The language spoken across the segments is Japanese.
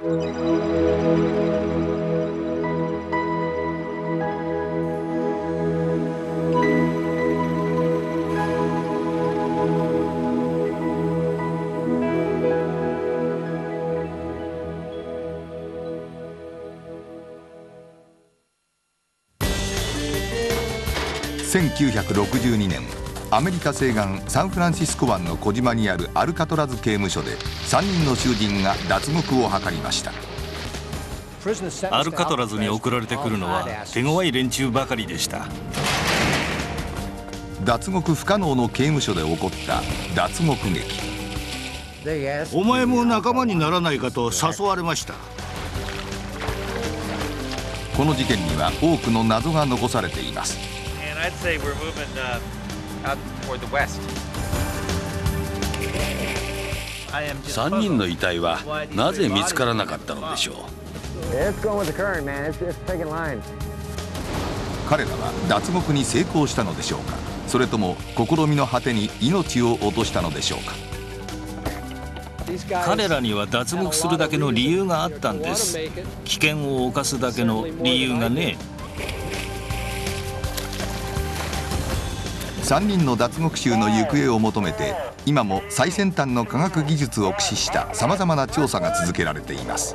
1962年、アメリカ西岸サンフランシスコ湾の小島にあるアルカトラズ刑務所で3人の囚人が脱獄を図りました。 アルカトラズに送られてくるのは手強い連中ばかりでした。 脱獄不可能の刑務所で起こった脱獄劇。 お前も仲間にならないかと誘われました。 この事件には多くの謎が残されています。 3人の遺体はなぜ見つからなかったのでしょう。 彼らは脱獄に成功したのでしょうか、それとも試みの果てに命を落としたのでしょうか。 彼らには脱獄するだけの理由があったんです。危険を冒すだけの理由がね。 3人の脱獄囚の行方を求めて、今も最先端の科学技術を駆使したさまざまな調査が続けられています。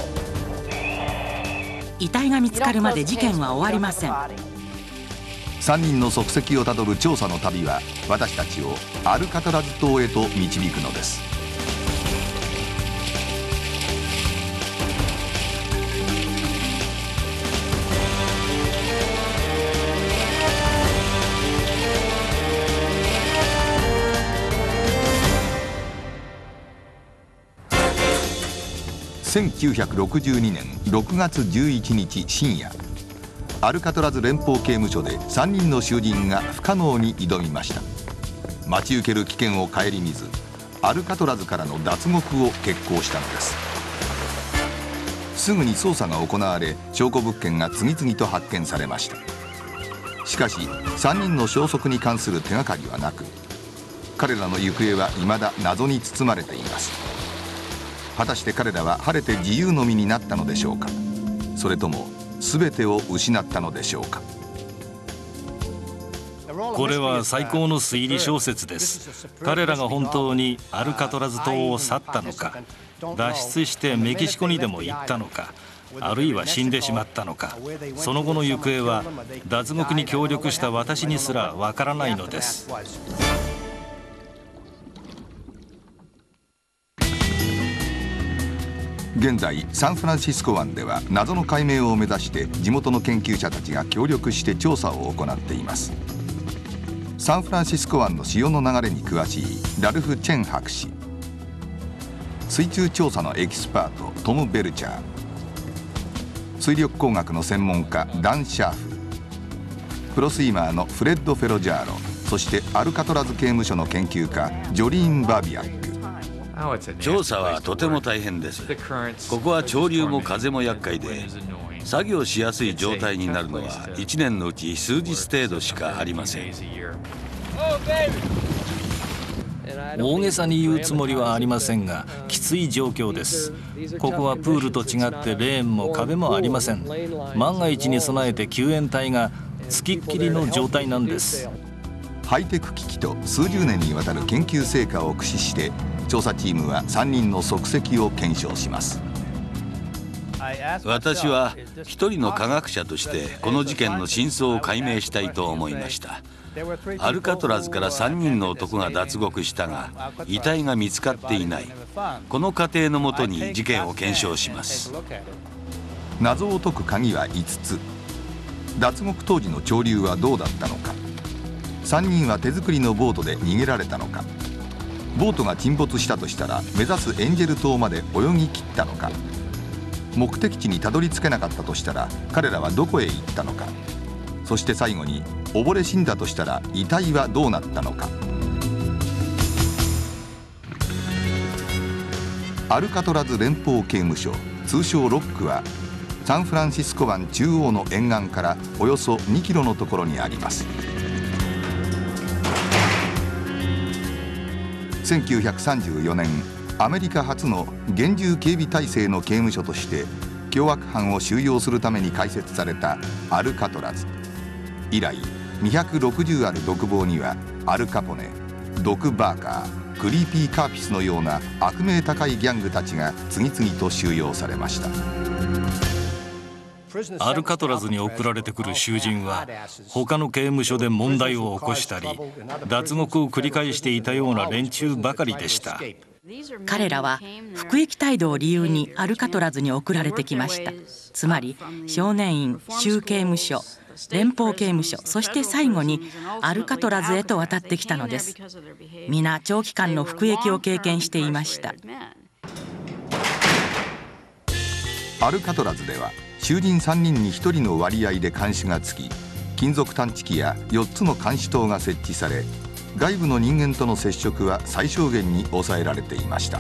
遺体が見つかるまで事件は終わりません。 3人の足跡をたどる調査の旅は、私たちをアルカトラズ島へと導くのです。1962年6月11日深夜、アルカトラズ連邦刑務所で3人の囚人が不可能に挑みました。待ち受ける危険を顧みず、アルカトラズからの脱獄を決行したのです。すぐに捜査が行われ、証拠物件が次々と発見されました。しかし3人の消息に関する手がかりはなく、彼らの行方は未だ謎に包まれています。果たして彼らは晴れて自由の身になったのでしょうか、それとも全てを失ったのでしょうか。 これは最高の推理小説です。彼らが本当にアルカトラズ島を去ったのか、脱出してメキシコにでも行ったのか、あるいは死んでしまったのか、その後の行方は脱獄に協力した私にすらわからないのです。 現在サンフランシスコ湾では謎の解明を目指して地元の研究者たちが協力して調査を行っています。サンフランシスコ湾の潮の流れに詳しいラルフ・チェン博士、水中調査のエキスパートトム・ベルチャー、水力工学の専門家ダン・シャーフ、プロスイマーのフレッド・フェロジャーロ、そしてアルカトラズ刑務所の研究家ジョリーン・バビアック。 調査はとても大変です。ここは潮流も風も厄介で、作業しやすい状態になるのは1年のうち数日程度しかありません。 大げさに言うつもりはありませんが、きつい状況です。ここはプールと違ってレーンも壁もありません。万が一に備えて救援隊がつきっきりの状態なんです。 ハイテク機器と数十年にわたる研究成果を駆使して、調査チームは3人の足跡を検証します。 私は一人の科学者としてこの事件の真相を解明したいと思いました。アルカトラズから3人の男が脱獄したが、遺体が見つかっていない。この過程のもとに事件を検証します。 謎を解く鍵は5つ。脱獄当時の潮流はどうだったのか。3人は手作りのボートで逃げられたのか。ボートが沈没したとしたら目指すエンジェル島まで泳ぎ切ったのか。目的地にたどり着けなかったとしたら彼らはどこへ行ったのか。そして最後に溺れ死んだとしたら遺体はどうなったのか。アルカトラズ連邦刑務所、通称ロックはサンフランシスコ湾中央の沿岸からおよそ2キロのところにあります。1934年、 アメリカ初の厳重警備体制の刑務所として凶悪犯を収容するために開設されたアルカトラズ。以来260ある独房にはアルカポネ、ドク・バーカー、クリーピー・カーピスのような悪名高いギャングたちが次々と収容されました。 アルカトラズに送られてくる囚人は他の刑務所で問題を起こしたり脱獄を繰り返していたような連中ばかりでした。 彼らは服役態度を理由にアルカトラズに送られてきました。つまり少年院、州刑務所、連邦刑務所、そして最後にアルカトラズへと渡ってきたのです。皆長期間の服役を経験していました。 アルカトラズでは囚人3人に1人の割合で監視がつき、金属探知機や4つの監視塔が設置され、外部の人間との接触は最小限に抑えられていました。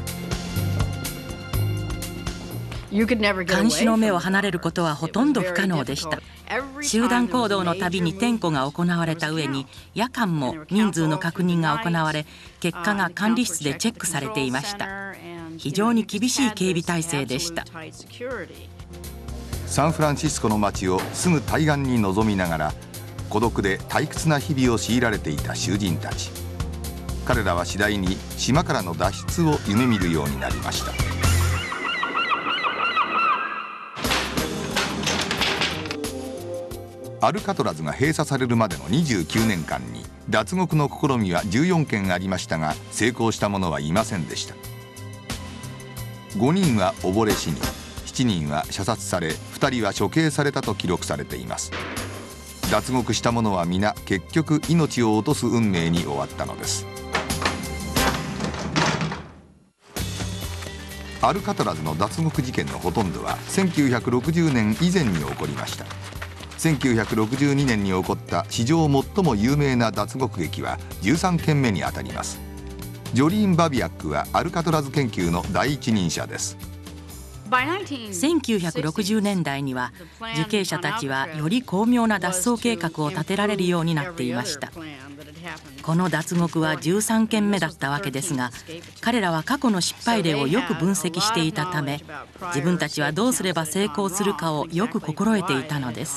監視の目を離れることはほとんど不可能でした。集団行動のたびに点呼が行われた上に、夜間も人数の確認が行われ、結果が管理室でチェックされていました。非常に厳しい警備体制でした。 サンフランシスコの街をすぐ対岸に臨みながら孤独で退屈な日々を強いられていた囚人たち。彼らは次第に島からの脱出を夢見るようになりました。アルカトラズが閉鎖されるまでの29年間に脱獄の試みは14件ありましたが、成功した者はいませんでした。5人は溺れ死に、7人は射殺され、2人は処刑されたと記録されています。脱獄した者は皆結局命を落とす運命に終わったのです。アルカトラズの脱獄事件のほとんどは1960年以前に起こりました。1962年に起こった史上最も有名な脱獄劇は13件目にあたります。ジョリーン・バビアックはアルカトラズ研究の第一人者です。 1960年代には受刑者たちはより巧妙な脱走計画を立てられるようになっていました。この脱獄は13件目だったわけですが、彼らは過去の失敗例をよく分析していたため、自分たちはどうすれば成功するかをよく心得ていたのです。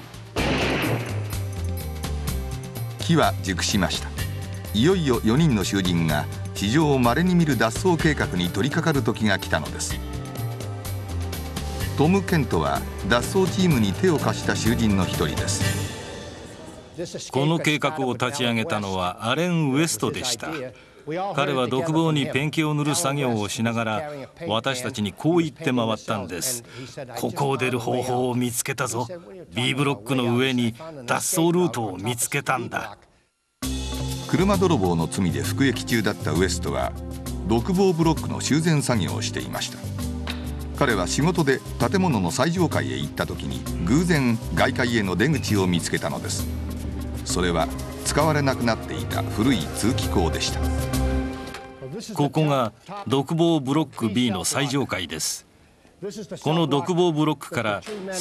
機は熟しました。いよいよ4人の囚人が史上稀に見る脱走計画に取り掛かる時が来たのです。トム・ケントは脱走チームに手を貸した囚人の一人です。 この計画を立ち上げたのはアレン・ウエストでした。彼は独房にペンキを塗る作業をしながら私たちにこう言って回ったんです。ここを出る方法を見つけたぞ。 B ブロックの上に脱走ルートを見つけたんだ。 車泥棒の罪で服役中だったウエストは独房ブロックの修繕作業をしていました。彼は仕事で建物の最上階へ行った時に偶然外界への出口を見つけたのです。それは使われなくなっていた古い通気口でした。 ここが独房ブロック B の最上階です。この独房ブロックから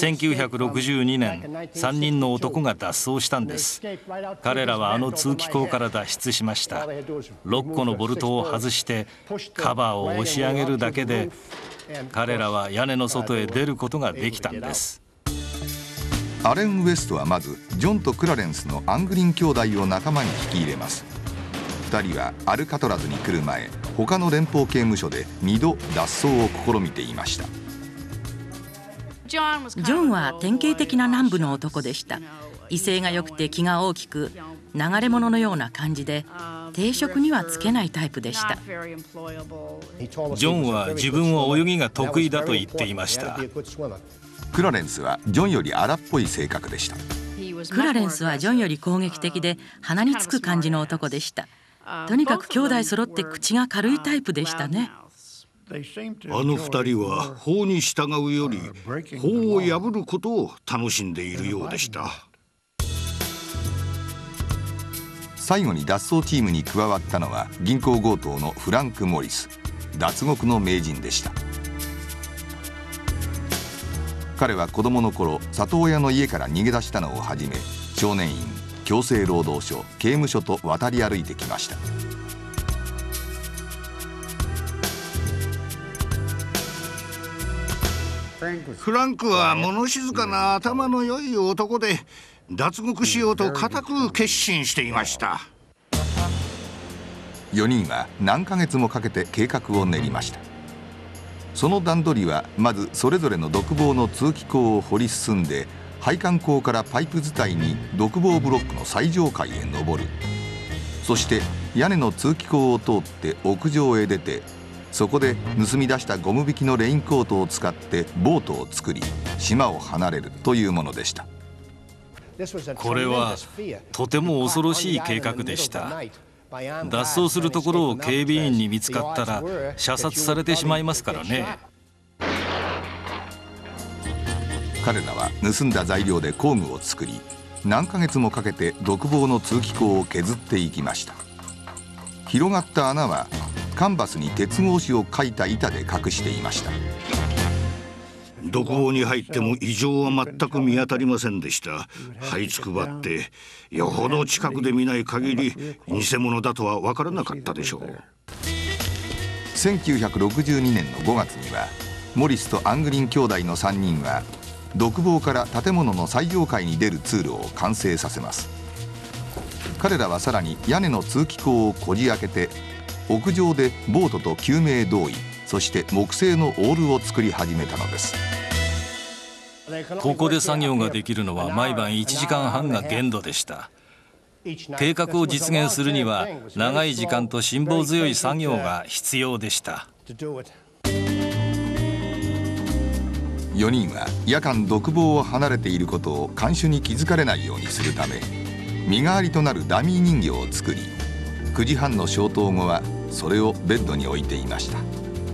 1962年3人の男が脱走したんです。彼らはあの通気口から脱出しました。6個のボルトを外してカバーを押し上げるだけで彼らは屋根の外へ出ることができたんです。 アレン・ウエストはまずジョンとクラレンスのアングリン兄弟を仲間に引き入れます。2人はアルカトラズに来る前、他の連邦刑務所で2度脱走を試みていました。 ジョンは典型的な南部の男でした。威勢が良くて気が大きく、流れ者のような感じで定職にはつけないタイプでした。 ジョンは自分は泳ぎが得意だと言っていました。 クラレンスはジョンより荒っぽい性格でした。 クラレンスはジョンより攻撃的で鼻につく感じの男でした。とにかく兄弟揃って口が軽いタイプでしたね。 あの2人は法に従うより法を破ることを楽しんでいるようでした。 最後に脱走チームに加わったのは銀行強盗のフランク・モリス、脱獄の名人でした。彼は子供の頃里親の家から逃げ出したのをはじめ、少年院、強制労働所、刑務所と渡り歩いてきました。 フランクは物静かな頭の良い男で、脱獄しようと固く決心していました。 4人は何ヶ月もかけて計画を練りました。その段取りは、まずそれぞれの独房の通気口を掘り進んで、配管口からパイプ伝いに独房ブロックの最上階へ上る。そして屋根の通気口を通って屋上へ出て、そこで盗み出したゴム引きのレインコートを使ってボートを作り、島を離れるというものでした。 これはとても恐ろしい計画でした。脱走するところを警備員に見つかったら射殺されてしまいますからね。 彼らは盗んだ材料で工具を作り、何ヶ月もかけて独房の通気口を削っていきました。広がった穴はカンバスに鉄格子を描いた板で隠していました。 独房に入っても異常は全く見当たりませんでした。這いつくばって、よほど近くで見ない限り偽物だとは分からなかったでしょう。 1962年の5月には、モリスとアングリン兄弟の3人は独房から建物の最上階に出る通路を完成させます。彼らはさらに屋根の通気口をこじ開けて、屋上でボートと救命胴衣、そして木製のオールを作り始めたのです。 ここで作業ができるのは毎晩1時間半が限度でした。計画を実現するには長い時間と辛抱強い作業が必要でした。 4人は夜間独房を離れていることを看守に気づかれないようにするため、身代わりとなるダミー人形を作り、9時半の消灯後はそれをベッドに置いていました。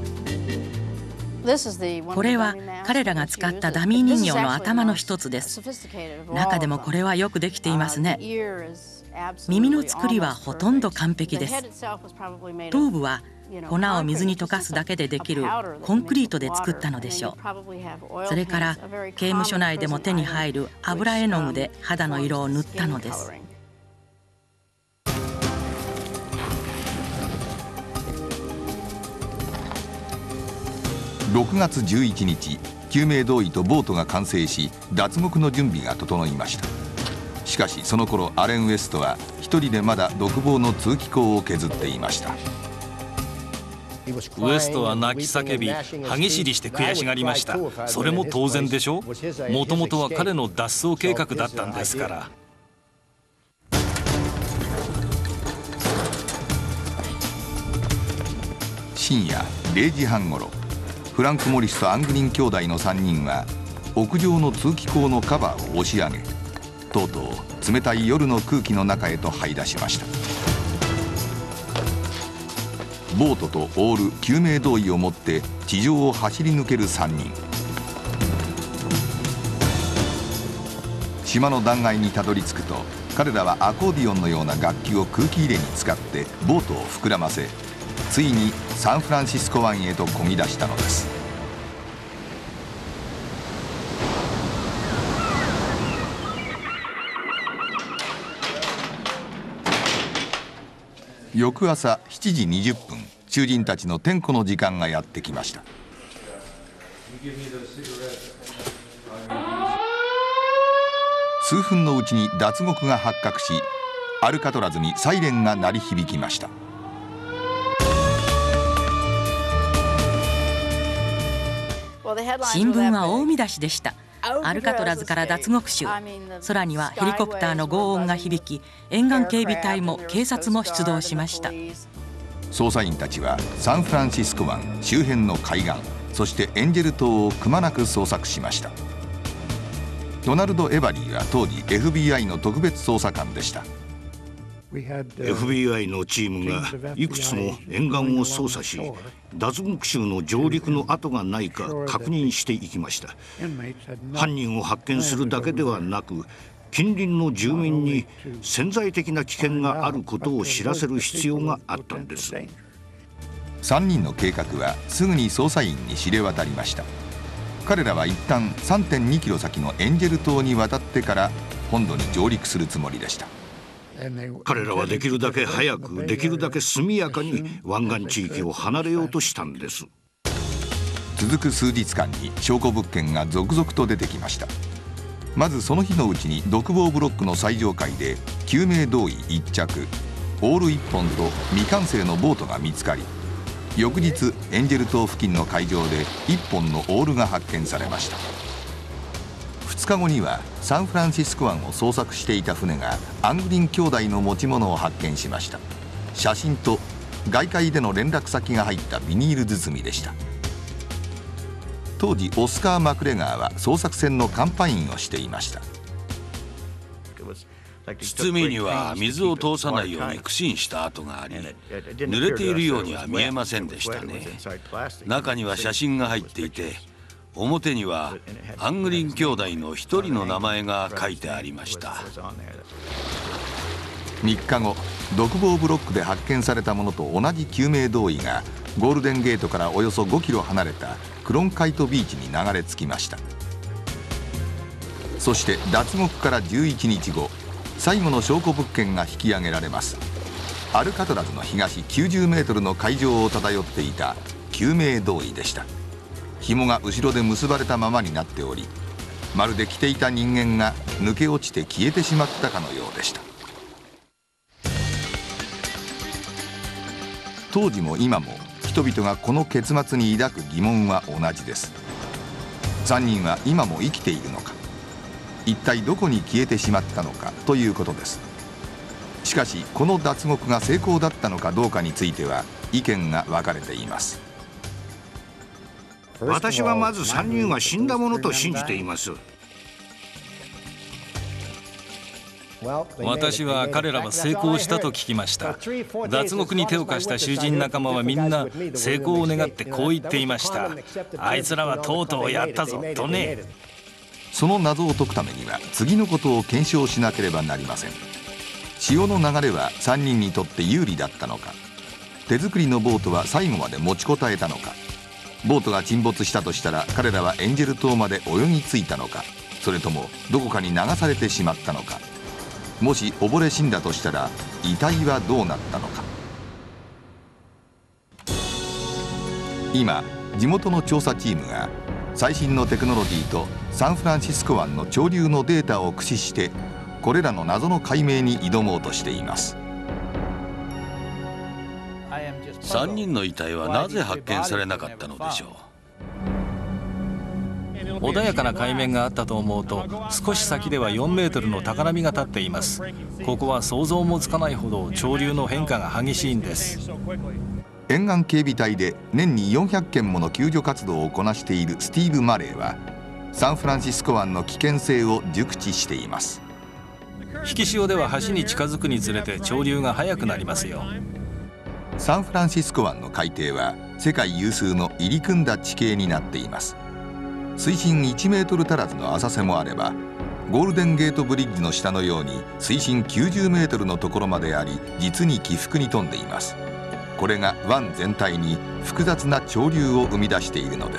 これは彼らが使ったダミー人形の頭の一つです。中でもこれはよくできていますね。耳の作りはほとんど完璧です。頭部は粉を水に溶かすだけでできるコンクリートで作ったのでしょう。それから刑務所内でも手に入る油絵の具で肌の色を塗ったのです。 6月11日、救命胴衣とボートが完成し、脱獄の準備が整いました。しかしその頃、アレン・ウエストは一人でまだ独房の通気口を削っていました。 ウエストは泣き叫び、歯ぎしりして悔しがりました。それも当然でしょ。もともとは彼の脱走計画だったんですから。 深夜0時半ごろ、フランク・モリスとアングリン兄弟の3人は屋上の通気口のカバーを押し上げ、とうとう冷たい夜の空気の中へと這い出しました。ボートとオール、救命胴衣を持って地上を走り抜ける3人。島の断崖にたどり着くと、彼らはアコーディオンのような楽器を空気入れに使ってボートを膨らませ、ついにサンフランシスコ湾へと漕ぎ出したのです。翌朝7時20分、囚人たちの点呼の時間がやってきました。数分のうちに脱獄が発覚し、アルカトラズにサイレンが鳴り響きました。 新聞は大見出しでした。アルカトラズから脱獄囚。空にはヘリコプターの轟音が響き、沿岸警備隊も警察も出動しました。 捜査員たちはサンフランシスコ湾周辺の海岸、そしてエンジェル島をくまなく捜索しました。ドナルド・エバリーは当時 FBI の特別捜査官でした。 FBI のチームがいくつも沿岸を捜査し、脱獄囚の上陸の跡がないか確認していきました。犯人を発見するだけではなく、近隣の住民に潜在的な危険があることを知らせる必要があったんです。 3人の計画はすぐに捜査員に知れ渡りました。彼らは一旦 3.2 キロ先のエンジェル島に渡ってから本土に上陸するつもりでした。 彼らはできるだけ早く、できるだけ速やかに湾岸地域を離れようとしたんです。 続く数日間に証拠物件が続々と出てきました。まずその日のうちに独房ブロックの最上階で救命胴衣1着、オール1本と未完成のボートが見つかり、翌日エンジェル島付近の海上で1本のオールが発見されました。2日後にはサンフランシスコ湾を捜索していた船がアングリン兄弟の持ち物を発見しました。写真と外海での連絡先が入ったビニール包みでした。当時オスカー・マクレガーは捜索船の甲板員をしていました。 包みには水を通さないように苦心した跡があり、濡れているようには見えませんでしたね。中には写真が入っていて、表にはアングリン兄弟の一人の名前が書いてありました。 3日後、独房ブロックで発見されたものと同じ救命胴衣がゴールデンゲートからおよそ5キロ離れたクロンカイトビーチに流れ着きました。そして脱獄から11日後、最後の証拠物件が引き上げられます。アルカトラズの東90メートルの海上を漂っていた救命胴衣でした。紐が後ろで結ばれたままになっており、まるで着ていた人間が抜け落ちて消えてしまったかのようでした。当時も今も人々がこの結末に抱く疑問は同じです。3人は今も生きているのか、一体どこに消えてしまったのかということです。しかしこの脱獄が成功だったのかどうかについては意見が分かれています。 私はまず3人は死んだものと信じています。 私は彼らは成功したと聞きました。脱獄に手を貸した囚人仲間はみんな成功を願ってこう言っていました。あいつらはとうとうやったぞとね。 その謎を解くためには次のことを検証しなければなりません。潮の流れは3人にとって有利だったのか、手作りのボートは最後まで持ちこたえたのか、ボートが沈没したとしたら彼らはエンジェル島まで泳ぎ着いたのか、それともどこかに流されてしまったのか。もし溺れ死んだとしたら遺体はどうなったのか。今地元の調査チームが最新のテクノロジーとサンフランシスコ湾の潮流のデータを駆使してこれらの謎の解明に挑もうとしています。 3人の遺体はなぜ発見されなかったのでしょう。 穏やかな海面があったと思うと、少し先では4メートルの高波が立っています。ここは想像もつかないほど潮流の変化が激しいんです。 沿岸警備隊で年に400件もの救助活動をこなしているスティーブ・マレーはサンフランシスコ湾の危険性を熟知しています。 引き潮では橋に近づくにつれて潮流が速くなりますよ。 サンフランシスコ湾の海底は世界有数の入り組んだ地形になっています。水深1メートル足らずの浅瀬もあれば、ゴールデンゲートブリッジの下のように水深90メートルのところまであり、実に起伏に富んでいます。これが湾全体に複雑な潮流を生み出しているのです。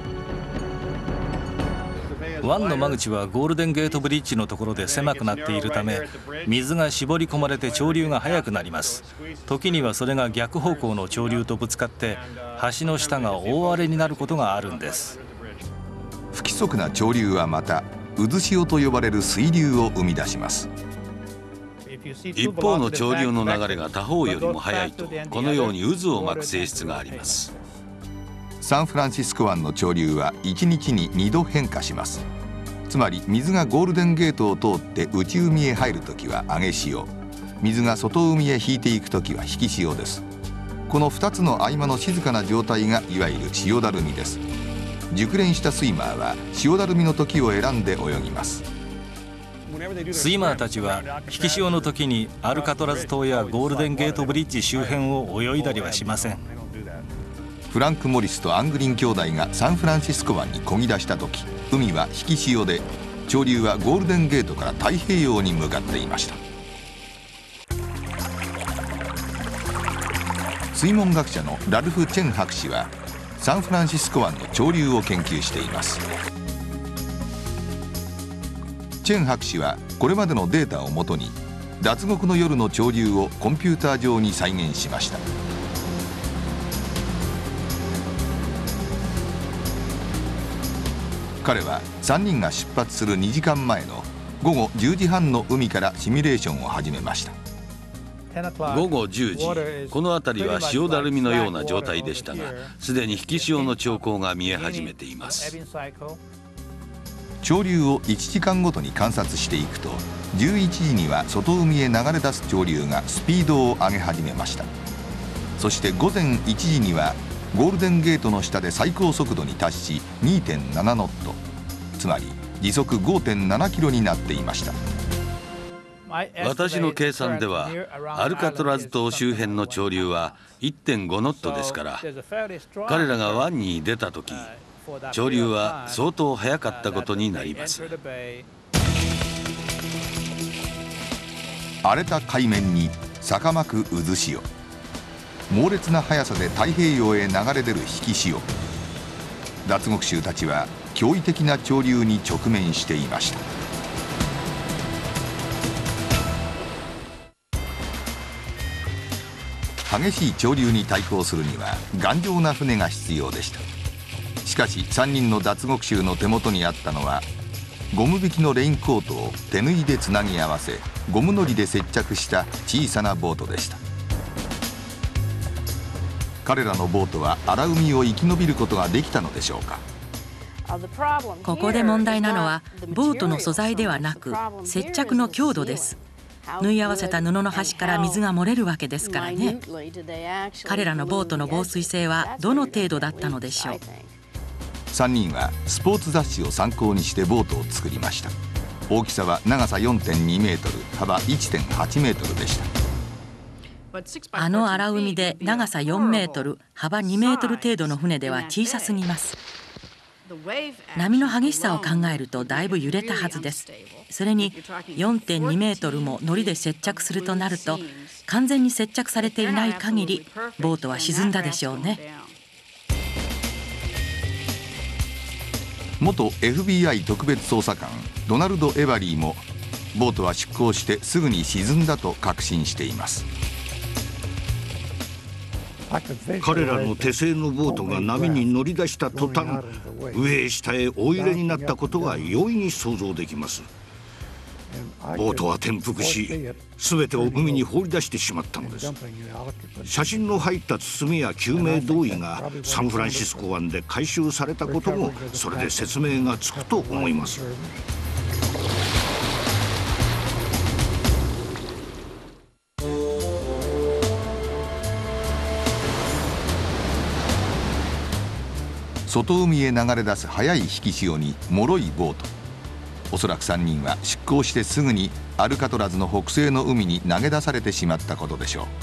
湾の間口はゴールデンゲートブリッジのところで狭くなっているため、水が絞り込まれて潮流が速くなります。時にはそれが逆方向の潮流とぶつかって橋の下が大荒れになることがあるんです。 不規則な潮流はまた渦潮と呼ばれる水流を生み出します。 一方の潮流の流れが他方よりも速いと、このように渦を巻く性質があります。 サンフランシスコ湾の潮流は1日に2度変化します。つまり水がゴールデンゲートを通って内海へ入るときは上げ潮、水が外海へ引いていくときは引き潮です。この2つの合間の静かな状態がいわゆる潮だるみです。熟練したスイマーは潮だるみの時を選んで泳ぎます。 スイマーたちは引き潮の時にアルカトラズ島やゴールデンゲートブリッジ周辺を泳いだりはしません。 フランク・モリスとアングリン兄弟がサンフランシスコ湾に漕ぎ出した時、海は引き潮で潮流はゴールデンゲートから太平洋に向かっていました。水門学者のラルフ・チェン博士はサンフランシスコ湾の潮流を研究しています。チェン博士はこれまでのデータをもとに脱獄の夜の潮流をコンピューター上に再現しました。 彼は3人が出発する2時間前の午後10時半の海からシミュレーションを始めました。 午後10時、この辺りは潮だるみのような状態でしたが、すでに引き潮の兆候が見え始めています。 潮流を1時間ごとに観察していくと、11時には外海へ流れ出す潮流がスピードを上げ始めました。そして午前1時にはゴールデンゲートの下で最高速度に達し 2.7 ノット、つまり時速 5.7 キロになっていました。 私の計算ではアルカトラズ島周辺の潮流は 1.5 ノットですから、彼らが湾に出た時、潮流は相当速かったことになります。 荒れた海面に逆まく渦潮、猛烈な速さで太平洋へ流れ出る引き潮。脱獄衆たちは驚異的な潮流に直面していました。激しい潮流に対抗するには頑丈な船が必要でした。しかし3人の脱獄衆の手元にあったのはゴム引きのレインコートを手縫いでつなぎ合わせ、ゴムのりで接着した小さなボートでした。彼らのボートは荒海を生き延びることができたのでしょうか。 ここで問題なのはボートの素材ではなく接着の強度です。縫い合わせた布の端から水が漏れるわけですからね。彼らのボートの防水性はどの程度だったのでしょう。 3人はスポーツ雑誌を参考にしてボートを作りました。大きさは長さ 4.2 メートル、幅 1.8 メートルでした。 あの荒海で長さ4メートル、幅2メートル程度の船では小さすぎます。波の激しさを考えるとだいぶ揺れたはずです。それに 4.2 メートルも糊で接着するとなると、完全に接着されていない限りボートは沈んだでしょうね。 元 FBI 特別捜査官ドナルド・エバリーもボートは出港してすぐに沈んだと確信しています。 彼らの手製のボートが波に乗り出した途端、上へ下へ大揺れになったことが容易に想像できます。ボートは転覆し、全てを海に放り出してしまったのです。写真の入った包みや救命胴衣がサンフランシスコ湾で回収されたこともそれで説明がつくと思います。 外海へ流れ出す速い引き潮に脆いボート。おそらく3人は出港してすぐにアルカトラズの北西の海に投げ出されてしまったことでしょう。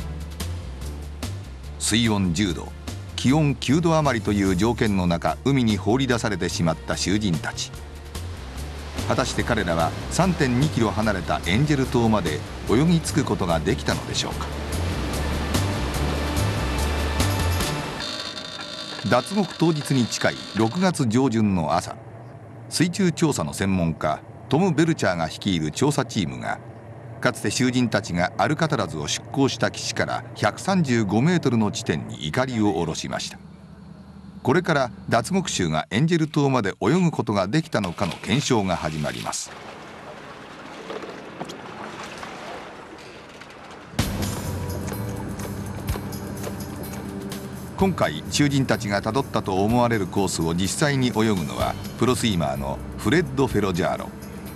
水温10度、気温9度余りという条件の中、海に放り出されてしまった囚人たち。果たして彼らは 3.2 キロ離れたエンジェル島まで泳ぎ着くことができたのでしょうか。脱獄当日に近い6月上旬の朝、水中調査の専門家トム・ベルチャーが率いる調査チームが、かつて囚人たちがアルカトラズを出港した岸から135メートルの地点に錨を下ろしました。これから脱獄囚がエンジェル島まで泳ぐことができたのかの検証が始まります。今回囚人たちがたどったと思われるコースを実際に泳ぐのはプロスイマーのフレッド・フェロジャーロ。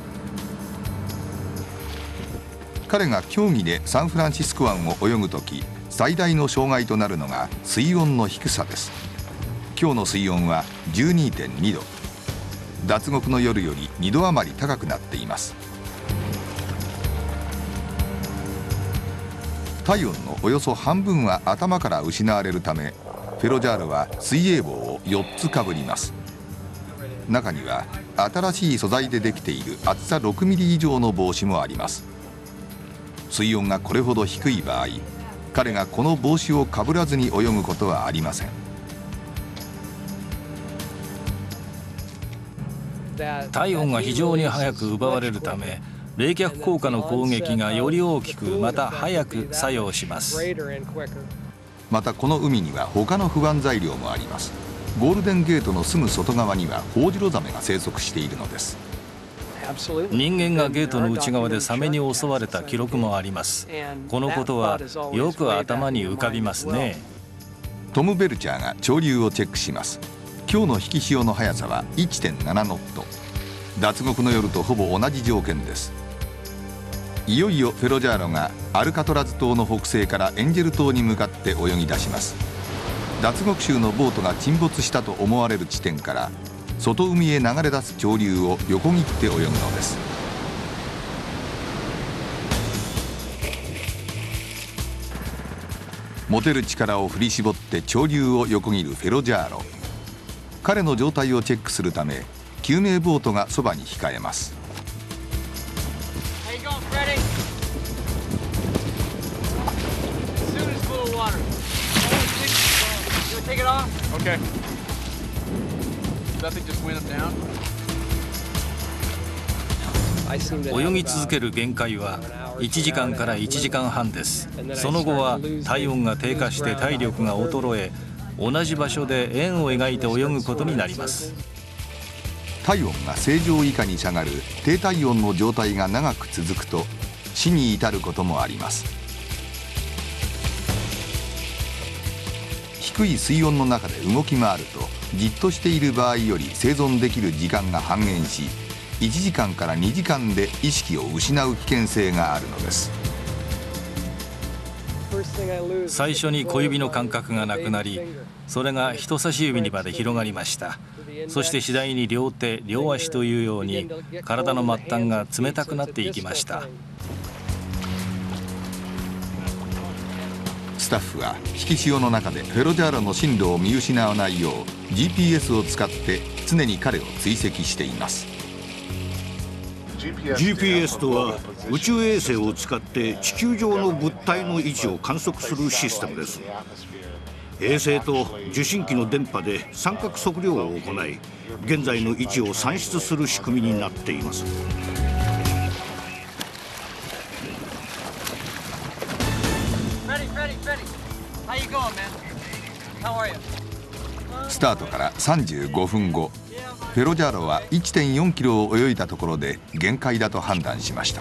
彼が競技でサンフランシスコ湾を泳ぐとき、最大の障害となるのが水温の低さです。今日の水温は 12.2 度。脱獄の夜より2度余り高くなっています。体温のおよそ半分は頭から失われるため、フェロジャーロは水泳帽を4つかぶります。中には新しい素材でできている厚さ6ミリ以上の帽子もあります。水温がこれほど低い場合、彼がこの帽子をかぶらずに泳ぐことはありません。 体温が非常に早く奪われるため、冷却効果の攻撃がより大きく、また早く作用します。 またこの海には他の不安材料もあります。 ゴールデンゲートのすぐ外側にはホオジロザメが生息しているのです。 人間がゲートの内側でサメに襲われた記録もあります。このことはよく頭に浮かびますね。 トム・ベルチャーが潮流をチェックします。今日の引き潮の速さは 1.7 ノット。脱獄の夜とほぼ同じ条件です。いよいよフェロジャーロがアルカトラズ島の北西からエンジェル島に向かって泳ぎ出します。脱獄囚のボートが沈没したと思われる地点から外海へ流れ出す潮流を横切って泳ぐのです。持てる力を振り絞って潮流を横切るフェロジャーロ。彼の状態をチェックするため救命ボートがそばに控えます。 泳ぎ続ける限界は1時間から1時間半です。その後は体温が低下して体力が衰え、同じ場所で円を描いて泳ぐことになります。 体温が正常以下に下がる低体温の状態が長く続くと死に至ることもあります。低い水温の中で動き回るとじっとしている場合より生存できる時間が半減し、1時間から2時間で意識を失う危険性があるのです。 最初に小指の感覚がなくなり、それが人差し指にまで広がりました。そして次第に両手両足というように体の末端が冷たくなっていきました。 スタッフは引き潮の中でフェロジャーロの進路を見失わないよう GPS を使って常に彼を追跡しています。 GPS とは宇宙衛星を使って地球上の物体の位置を観測するシステムです。衛星と受信機の電波で三角測量を行い、現在の位置を算出する仕組みになっています。 スタートから35分後、フェロジャーロは 1.4 キロを泳いだところで限界だと判断しました。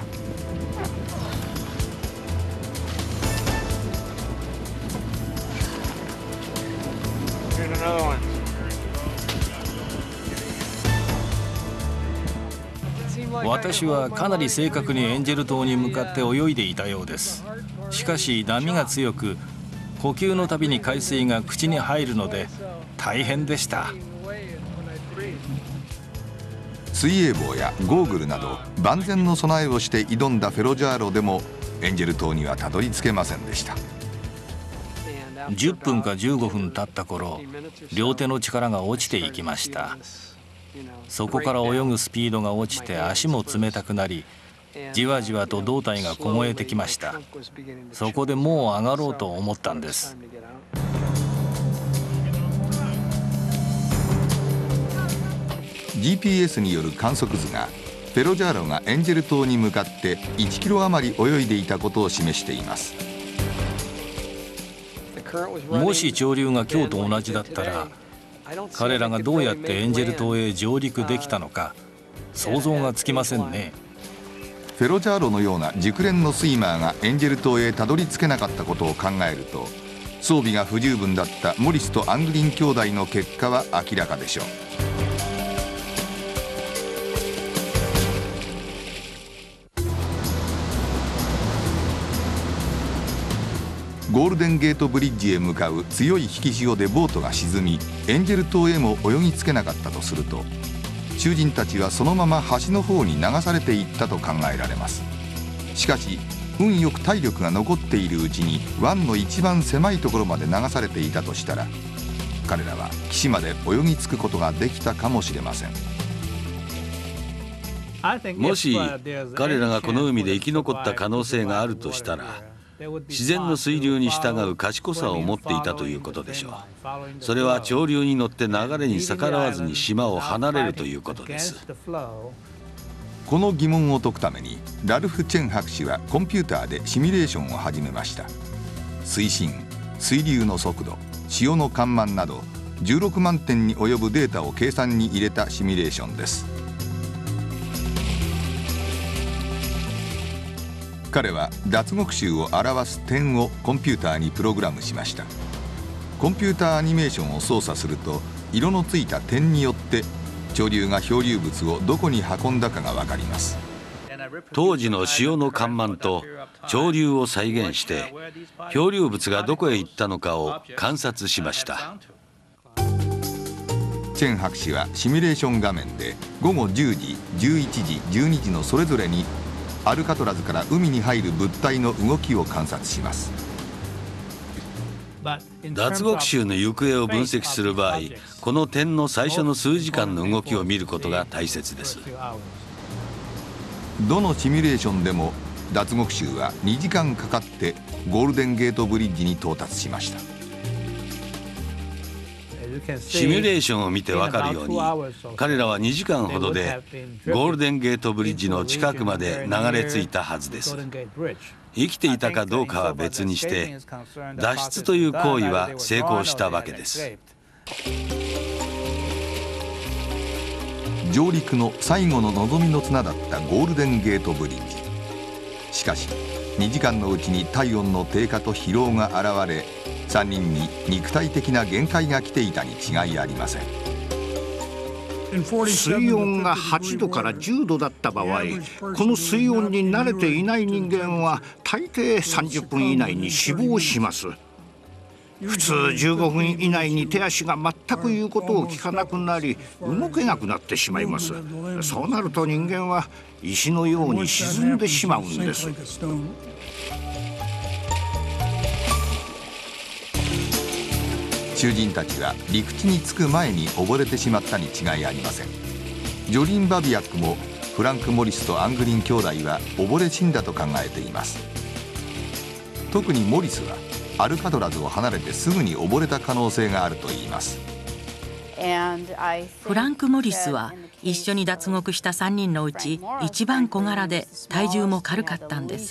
私はかなり正確にエンジェル島に向かって泳いでいたようです。しかし波が強く、呼吸のたびに海水が口に入るので大変でした。 水泳帽やゴーグルなど万全の備えをして挑んだフェロジャーロでもエンジェル島にはたどり着けませんでした。 10分か15分経った頃、両手の力が落ちていきました。そこから泳ぐスピードが落ちて足も冷たくなり、じわじわと胴体が凍えてきました。そこでもう上がろうと思ったんです。 GPS による観測図がフェロジャーロがエンジェル島に向かって1キロ余り泳いでいたことを示しています。 もし潮流が今日と同じだったら、彼らがどうやってエンジェル島へ上陸できたのか想像がつきませんね。 フェロジャーロのような熟練のスイマーがエンジェル島へたどり着けなかったことを考えると、装備が不十分だったモリスとアングリン兄弟の結果は明らかでしょう。ゴールデンゲートブリッジへ向かう強い引き潮でボートが沈み、エンジェル島へも泳ぎつけなかったとすると、囚人たちはそのまま橋の方に流されていったと考えられます。しかし運よく体力が残っているうちに湾の一番狭いところまで流されていたとしたら、彼らは岸まで泳ぎ着くことができたかもしれません。 もし彼らがこの海で生き残った可能性があるとしたら、自然の水流に従う賢さを持っていたということでしょう。それは潮流に乗って流れに逆らわずに島を離れるということです。 この疑問を解くためにラルフ・チェン博士はコンピューターでシミュレーションを始めました。水深、水流の速度、潮の干満など 16万点に及ぶデータを計算に入れたシミュレーションです。彼は脱獄囚を表す点をコンピューターにプログラムしました。コンピューターアニメーションを操作すると、色のついた点によって潮流が漂流物をどこに運んだかが分かります。 当時の潮の干満と潮流を再現して、漂流物がどこへ行ったのかを観察しました。 チェン博士はシミュレーション画面で午後10時、11時、12時のそれぞれにアルカトラズから海に入る物体の動きを観察します。 脱獄囚の行方を分析する場合、この点の最初の数時間の動きを見ることが大切です。 どのシミュレーションでも脱獄囚は2時間かかってゴールデンゲートブリッジに到達しました。 シミュレーションを見て分かるように、彼らは2時間ほどでゴールデンゲートブリッジの近くまで流れ着いたはずです。生きていたかどうかは別にして、脱出という行為は成功したわけです。 上陸の最後の望みの綱だったゴールデンゲートブリッジ。しかし2時間のうちに体温の低下と疲労が現れ、3人に肉体的な限界が来ていたに違いありません。 水温が8度から10度だった場合、この水温に慣れていない人間は大抵30分以内に死亡します。普通15分以内に手足が全く言うことを聞かなくなり、動けなくなってしまいます。そうなると人間は石のように沈んでしまうんです。 囚人たちは陸地に着く前に溺れてしまったに違いありません。ジョリン・バビアックもフランク・モリスとアングリン兄弟は溺れ死んだと考えています。特にモリスはアルカトラズを離れてすぐに溺れた可能性があるといいます。 フランク・モリスは一緒に脱獄した3人のうち一番小柄で体重も軽かったんです。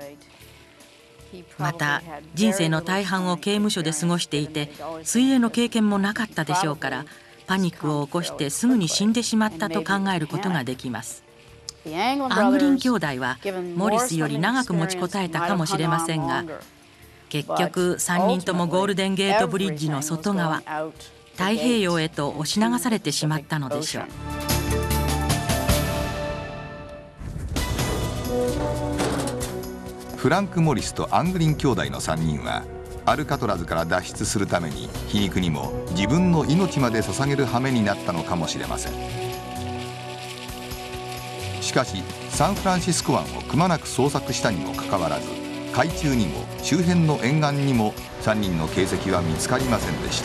また人生の大半を刑務所で過ごしていて、水泳の経験もなかったでしょうから、パニックを起こしてすぐに死んでしまったと考えることができます。アングリン兄弟はモリスより長く持ちこたえたかもしれませんが、結局3人ともゴールデンゲートブリッジの外側、太平洋へと押し流されてしまったのでしょう。 フランク・モリスとアングリン兄弟の3人はアルカトラズから脱出するために皮肉にも自分の命まで捧げる羽目になったのかもしれません。しかしサンフランシスコ湾をくまなく捜索したにもかかわらず、海中にも周辺の沿岸にも3人の形跡は見つかりませんでした。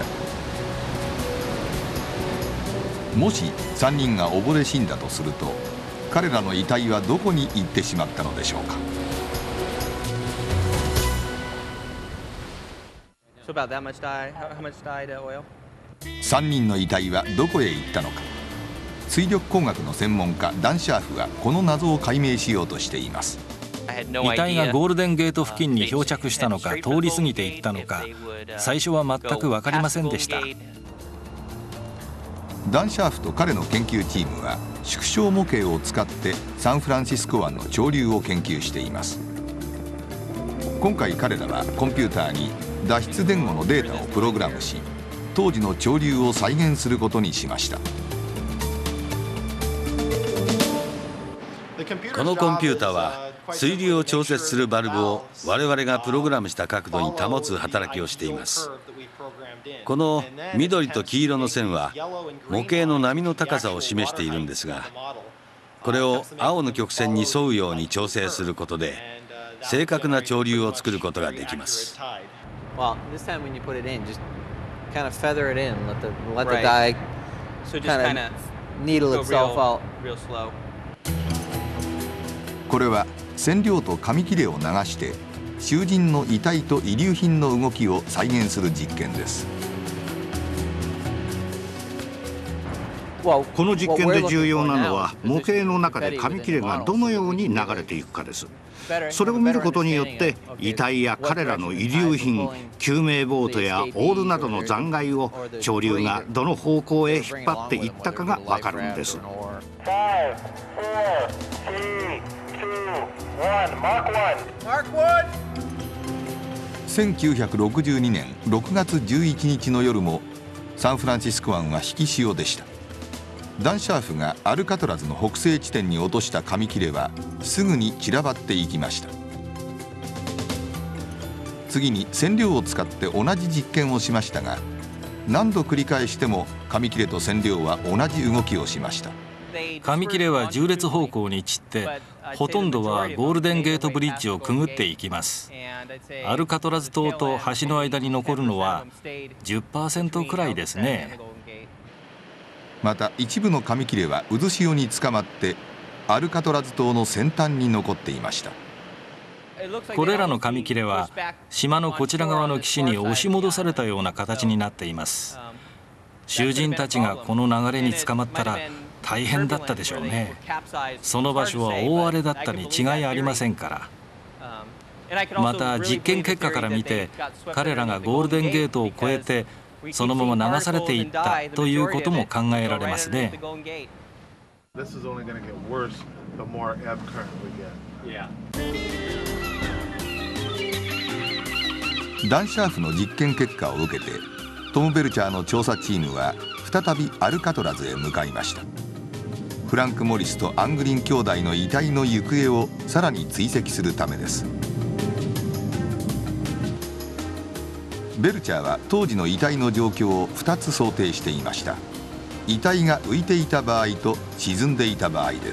もし3人が溺れ死んだとすると、彼らの遺体はどこに行ってしまったのでしょうか。3人の遺体はどこへ行ったのか。水力工学の専門家ダン・シャーフはこの謎を解明しようとしています。 遺体がゴールデンゲート付近に漂着したのか通り過ぎていったのか、最初は全く分かりませんでした。 ダン・シャーフと彼の研究チームは縮小模型を使ってサンフランシスコ湾の潮流を研究しています。今回彼らはコンピューターに脱出前後のデータをプログラムし、当時の潮流を再現することにしました。 このコンピューターは水流を調節するバルブを我々がプログラムした角度に保つ働きをしています。この緑と黄色の線は模型の波の高さを示しているんですが、これを青の曲線に沿うように調整することで正確な潮流を作ることができます。 これは染料と紙切れを流して囚人の遺体と遺留品の動きを再現する実験です。 この実験で重要なのは模型の中で紙切れがどのように流れていくかです。それを見ることによって遺体や彼らの遺留品、救命ボートやオールなどの残骸を潮流がどの方向へ引っ張っていったかがわかるんです。 1962年6月11日の夜もサンフランシスコ湾は引き潮でした。ダンシャーフがアルカトラズの北西地点に落とした紙切れはすぐに散らばっていきました。次に染料を使って同じ実験をしましたが、何度繰り返しても紙切れと染料は同じ動きをしました。 紙切れは縦列方向に散って、ほとんどはゴールデンゲートブリッジをくぐっていきます。アルカトラズ島と橋の間に残るのは 10% くらいですね。 また一部の紙切れは渦潮に捕まってアルカトラズ島の先端に残っていました。 これらの紙切れは島のこちら側の岸に押し戻されたような形になっています。囚人たちがこの流れに捕まったら大変だったでしょうね。その場所は大荒れだったに違いありませんから。また実験結果から見て、彼らがゴールデンゲートを越えてそのまま流されていったということも考えられますね。 ダンシャーフの実験結果を受けてトム・ベルチャーの調査チームは再びアルカトラズへ向かいました。フランク・モリスとアングリン兄弟の遺体の行方をさらに追跡するためです。ベルチャーは当時の遺体の状況を2つ想定していました。遺体が浮いていた場合と沈んでいた場合です。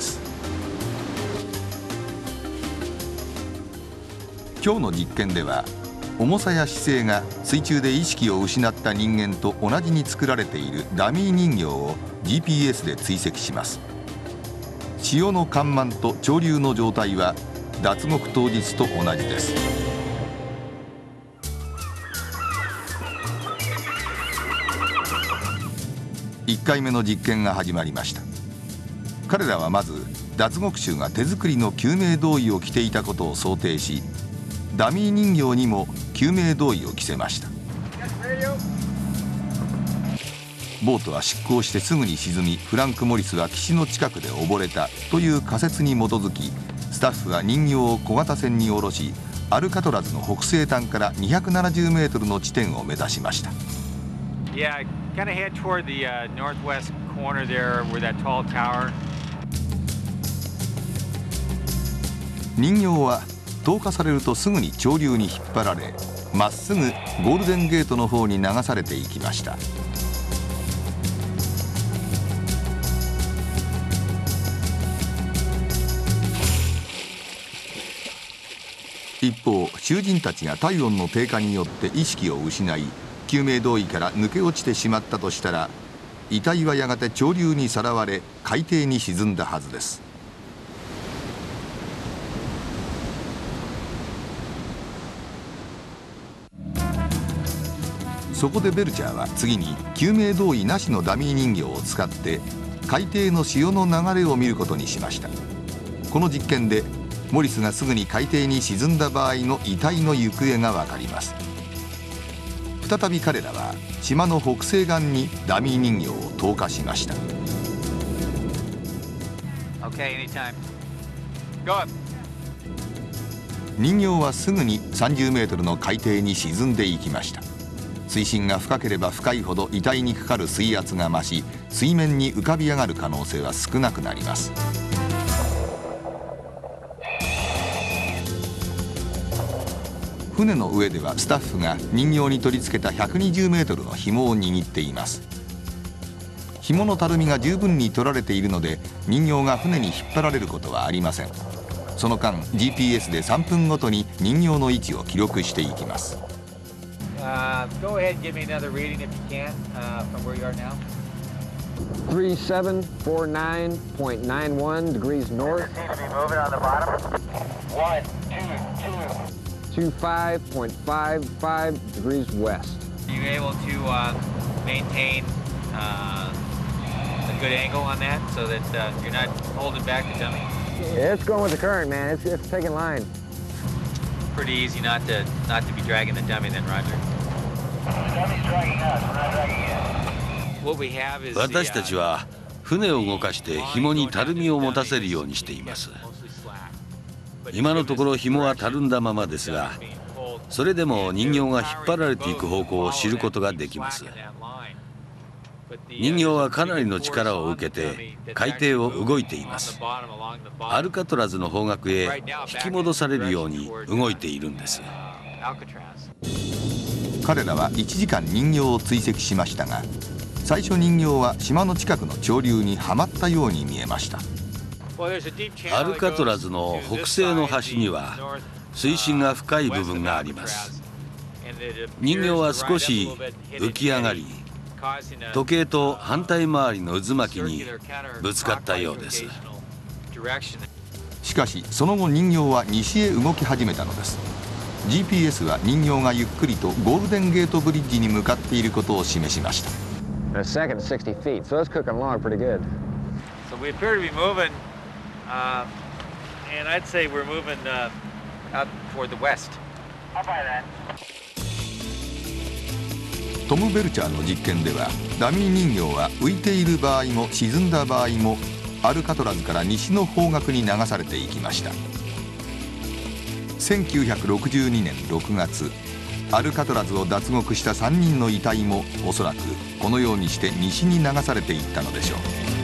今日の実験では重さや姿勢が水中で意識を失った人間と同じに作られているダミー人形を GPS で追跡します。潮の干満と潮流の状態は脱獄当日と同じです。1回目の実験が始まりました。彼らはまず脱獄囚が手作りの救命胴衣を着ていたことを想定し、ダミー人形にも救命胴衣を着せました。ボートは出港してすぐに沈み、フランク・モリスは岸の近くで溺れたという仮説に基づき、スタッフは人形を小型船に下ろし、アルカトラズの北西端から270メートルの地点を目指しました。人形は投下されるとすぐに潮流に引っ張られ、まっすぐゴールデンゲートの方に流されていきました。一方、囚人たちが体温の低下によって意識を失い、救命胴衣から抜け落ちてしまったとしたら、遺体はやがて潮流にさらわれ海底に沈んだはずです。そこでベルチャーは次に救命胴衣なしのダミー人形を使って海底の潮の流れを見ることにしました。この実験でモリスがすぐに海底に沈んだ場合の遺体の行方が分かります。再び彼らは島の北西岸にダミー人形を投下しました。人形はすぐに30メートルの海底に沈んでいきました。水深が深ければ深いほど遺体にかかる水圧が増し、水面に浮かび上がる可能性は少なくなります。船の上ではスタッフが人形に取り付けた120メートルの紐を握っています。紐のたるみが十分に取られているので人形が船に引っ張られることはありません。その間 GPS で3分ごとに人形の位置を記録していきます。 Go ahead and give me another reading if you can from where you are now. 3749.91 degrees north. Seem to be moving on the bottom. 1, 2, 2. 25.55 degrees west. Are you able to maintain the good angle on that so that you're not holding back the dummy. Yeah, it's going with the current, man. It's taking line. Pretty easy not to be dragging the dummy then, Roger. The dummy's dragging us. We're not dragging it. What we have is 私たちは船を動かして紐にたるみを持たせるようにしています。今のところ紐はたるんだままですが、それでも人形が引っ張られていく方向を知ることができます。人形はかなりの力を受けて海底を動いています。アルカトラズの方角へ引き戻されるように動いているんです。 彼らは1時間人形を追跡しましたが、最初人形は島の近くの潮流にはまったように見えました。 アルカトラズの北西の端には水深が深い部分があります。人形は少し浮き上がり、時計と反対回りの渦巻きにぶつかったようです。 しかしその後人形は西へ動き始めたのです。 GPS は人形がゆっくりとゴールデンゲートブリッジに向かっていることを示しました。 In a second, 60 feet, so it's cooking along pretty good. So we appear to be moving, and I'd say we're moving out toward the west. How about that? トム・ベルチャーの実験ではダミー人形は浮いている場合も沈んだ場合もアルカトラズから西の方角に流されていきました。1962年6月、アルカトラズを脱獄した3人の遺体もおそらくこのようにして西に流されていったのでしょう。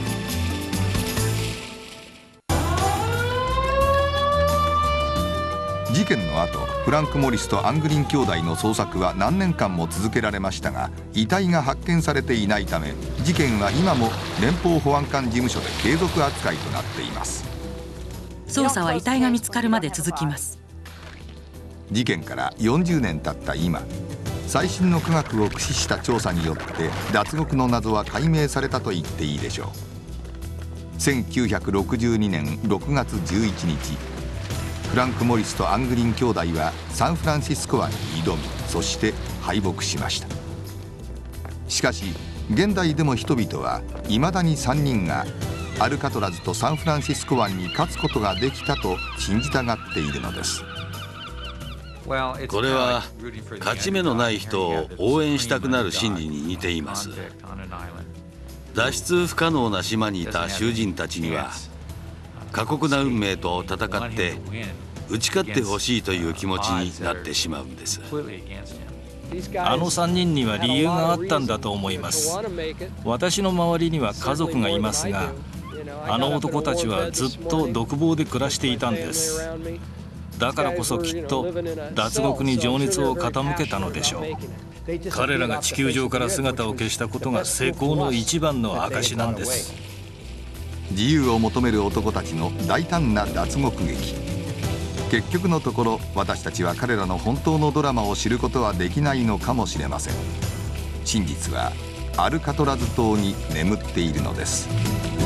事件の後、フランク・モリスとアングリン兄弟の捜索は何年間も続けられましたが、遺体が発見されていないため、事件は今も連邦保安官事務所で継続扱いとなっています。 捜査は遺体が見つかるまで続きます。 事件から40年経った今、最新の科学を駆使した調査によって脱獄の謎は解明されたと言っていいでしょう。1962年6月11日、フランク・モリスとアングリン兄弟はサンフランシスコ湾に挑み、そして敗北しました。しかし現代でも人々はいまだに3人がアルカトラズとサンフランシスコ湾に勝つことができたと信じたがっているのです。 これは勝ち目のない人を応援したくなる心理に似ています。脱出不可能な島にいた囚人たちには過酷な運命と戦って打ち勝ってほしいという気持ちになってしまうんです。 あの3人には理由があったんだと思います。私の周りには家族がいますが、あの男たちはずっと独房で暮らしていたんです。だからこそきっと脱獄に情熱を傾けたのでしょう。彼らが地球上から姿を消したことが成功の一番の証なんです。 自由を求める男たちの大胆な脱獄劇。結局のところ私たちは彼らの本当のドラマを知ることはできないのかもしれません。真実はアルカトラズ島に眠っているのです。